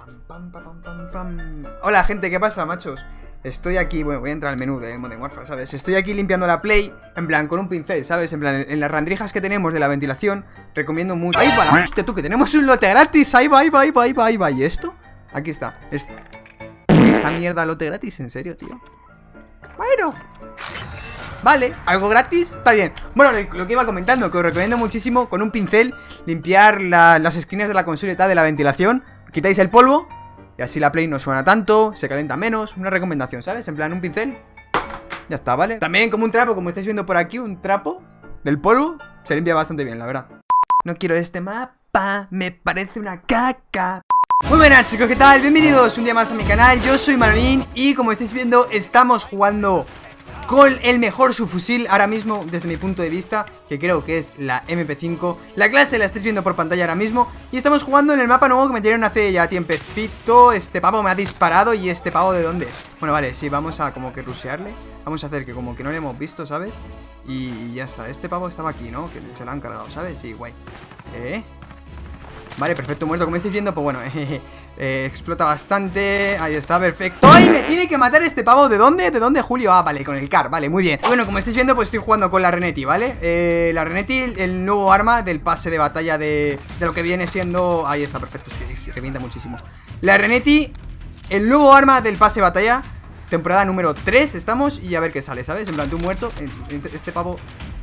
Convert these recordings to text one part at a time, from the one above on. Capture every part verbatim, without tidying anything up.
Pam, pam, pam, pam. Hola gente, ¿qué pasa, machos? Estoy aquí, bueno, voy a entrar al menú de Modern Warfare, ¿sabes? Estoy aquí limpiando la Play, en plan, con un pincel, ¿sabes? En plan, en las randrijas que tenemos de la ventilación, recomiendo mucho. ¡Ahí va la hostia, tú! Que tenemos un lote gratis. ¡Ahí va, ahí va, ahí va, ahí va, ahí va! ¿Y esto? Aquí está. Este... Esta mierda lote gratis, ¿en serio, tío? Bueno, vale, algo gratis, está bien. Bueno, lo que iba comentando, que os recomiendo muchísimo con un pincel limpiar la, las esquinas de la consola y tal de la ventilación. Quitáis el polvo y así la Play no suena tanto, se calienta menos. Una recomendación, ¿sabes? En plan, un pincel, ya está, ¿vale? También como un trapo, como estáis viendo por aquí, un trapo del polvo, se limpia bastante bien, la verdad. No quiero este mapa, me parece una caca. Muy buenas chicos, ¿qué tal? Bienvenidos un día más a mi canal, yo soy Manolín y como estáis viendo estamos jugando con el mejor subfusil ahora mismo desde mi punto de vista, que creo que es la M P cinco. La clase la estáis viendo por pantalla ahora mismo y estamos jugando en el mapa nuevo que me dieron hace ya tiempecito. Este pavo me ha disparado y este pavo ¿de dónde? Bueno, vale, sí, vamos a como que rushearle. Vamos a hacer que como que no le hemos visto, ¿sabes? Y ya está, este pavo estaba aquí, ¿no? Que se lo han cargado, ¿sabes? Sí, guay. Eh... Vale, perfecto, muerto. Como estáis viendo, pues bueno, eh, eh, explota bastante. Ahí está, perfecto. ¡Ay, me tiene que matar este pavo! ¿De dónde? ¿De dónde, Julio? Ah, vale, con el car, vale, muy bien. Bueno, como estáis viendo, pues estoy jugando con la Reneti, ¿vale? Eh, la Reneti, el nuevo arma del pase de batalla de, de lo que viene siendo... Ahí está, perfecto, es que se revienta muchísimo. La Reneti, el nuevo arma del pase de batalla, temporada número tres estamos. Y a ver qué sale, ¿sabes? En plan, tú muerto, este pavo...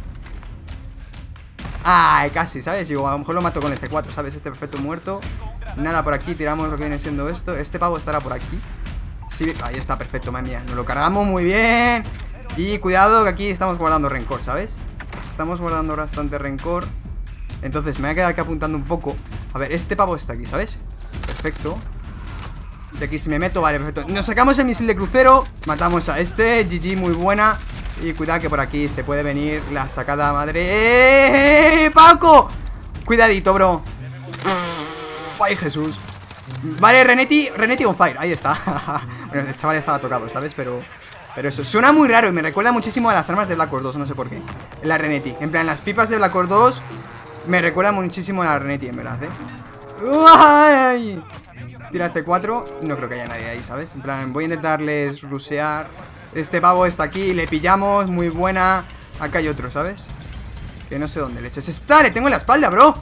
Ah, casi, ¿sabes? Digo, a lo mejor lo mato con el C cuatro, ¿sabes? Este perfecto muerto. Nada por aquí, tiramos lo que viene siendo esto. Este pavo estará por aquí. Sí, ahí está, perfecto, madre mía. Nos lo cargamos muy bien. Y cuidado que aquí estamos guardando rencor, ¿sabes? Estamos guardando bastante rencor. Entonces me voy a quedar aquí apuntando un poco. A ver, este pavo está aquí, ¿sabes? Perfecto. Y aquí si me meto, vale, perfecto. Nos sacamos el misil de crucero. Matamos a este, G G, muy buena. Y cuidado que por aquí se puede venir la sacada madre. ¡Eh, Paco! Cuidadito, bro. ¡Ay, Jesús! Vale, Reneti, Reneti on fire, ahí está. Bueno, el chaval estaba tocado, ¿sabes? Pero, pero eso, suena muy raro y me recuerda muchísimo a las armas de Black Ops dos, no sé por qué. La Reneti, en plan, las pipas de Black Ops dos me recuerda muchísimo a la Reneti, en verdad, ¿eh? ¡Uy! Tira C cuatro, no creo que haya nadie ahí, ¿sabes? En plan, voy a intentarles rusear. Este pavo está aquí, le pillamos, muy buena. Acá hay otro, ¿sabes? Que no sé dónde leches está, le tengo en la espalda, bro.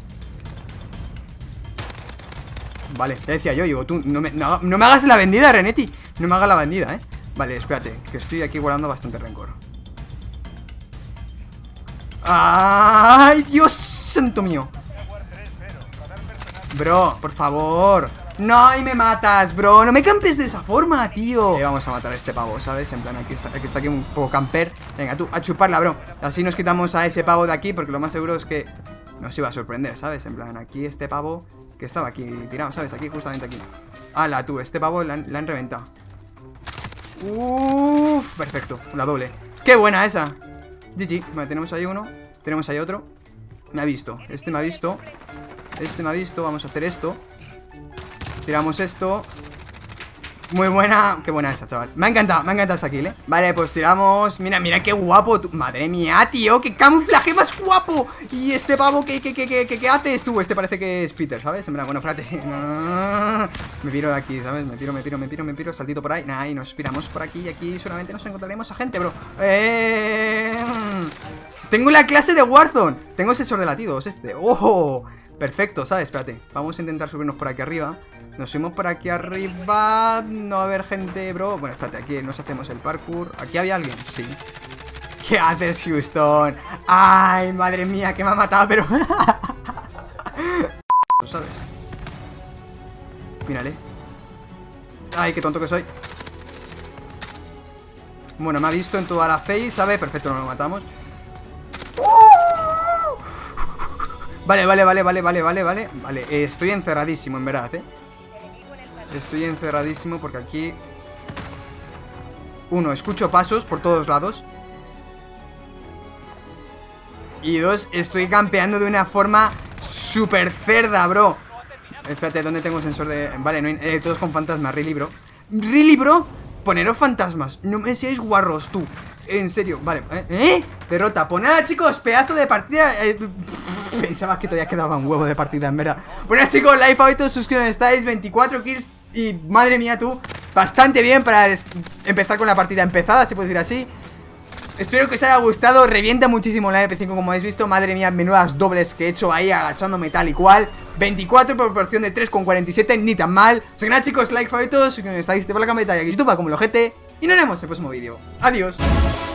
Vale, ya decía yo, digo, tú no me, no, no me hagas la vendida, Reneti. No me hagas la vendida, ¿eh? Vale, espérate, que estoy aquí guardando bastante rencor. ¡Ay, Dios santo mío! Bro, por favor. No, y me matas, bro. No me campes de esa forma, tío. Eh, vamos a matar a este pavo, ¿sabes? En plan, aquí está, aquí está aquí un poco camper. Venga, tú, a chuparla, bro. Así nos quitamos a ese pavo de aquí, porque lo más seguro es que nos iba a sorprender, ¿sabes? En plan, aquí este pavo que estaba aquí tirado, ¿sabes? Aquí, justamente aquí. Hala, tú, este pavo la, la han reventado. Uff, perfecto, la doble. ¡Qué buena esa! G G, vale, tenemos ahí uno. Tenemos ahí otro. Me ha visto, este me ha visto. Este me ha visto, vamos a hacer esto. Tiramos esto. Muy buena, qué buena esa, chaval. Me ha encantado, me ha encantado esa kill, ¿eh? Vale, pues tiramos. Mira, mira qué guapo tú. Madre mía, tío, qué camuflaje más guapo. Y este pavo, ¿qué, qué, qué, qué, qué, qué haces tú? Este parece que es Peter, ¿sabes? En plan, bueno, espérate. Me piro de aquí, ¿sabes? Me piro, me piro, me piro, me piro. Saltito por ahí. Nah, y nos piramos por aquí. Y aquí solamente nos encontraremos a gente, bro. Eh... Tengo la clase de Warzone. Tengo el sensor de latidos, este. ¡Oh! Perfecto, ¿sabes? Espérate. Vamos a intentar subirnos por aquí arriba. Nos subimos por aquí arriba. No va a haber gente, bro. Bueno, espérate, aquí nos hacemos el parkour. ¿Aquí había alguien? Sí. ¿Qué haces, Houston? Ay, madre mía, que me ha matado, pero... ¿Lo sabes? Mírale. Ay, qué tonto que soy. Bueno, me ha visto en toda la face, ¿sabes? Perfecto, no lo matamos. Vale, vale, vale, vale, vale, vale, vale. Vale, eh, estoy encerradísimo, en verdad, ¿eh? Estoy encerradísimo porque aquí... Uno, escucho pasos por todos lados. Y dos, estoy campeando de una forma súper cerda, bro. Espérate, ¿dónde tengo un sensor de...? Vale, no hay... eh, todos con fantasmas, really, bro. Really, bro. Poneros fantasmas, no me seáis guarros, tú. En serio, vale, ¿eh? ¿Eh? Derrota, pues nada, chicos, pedazo de partida. eh... Pensaba que todavía quedaba un huevo de partida, en verdad. Bueno, chicos, like, favoritos, suscríbanse, estáis, veinticuatro kills. Y madre mía, tú, bastante bien para empezar con la partida empezada, se puede decir así. Espero que os haya gustado, revienta muchísimo la M P cinco como habéis visto. Madre mía, menudas dobles que he hecho ahí agachándome tal y cual. Veinticuatro por proporción de tres con cuarenta y siete, ni tan mal. O sea que nada, chicos, like, favoritos, suscríbanse, estáis, te por la campanita y aquí YouTube como el ojete. Y nos vemos en el próximo vídeo. Adiós.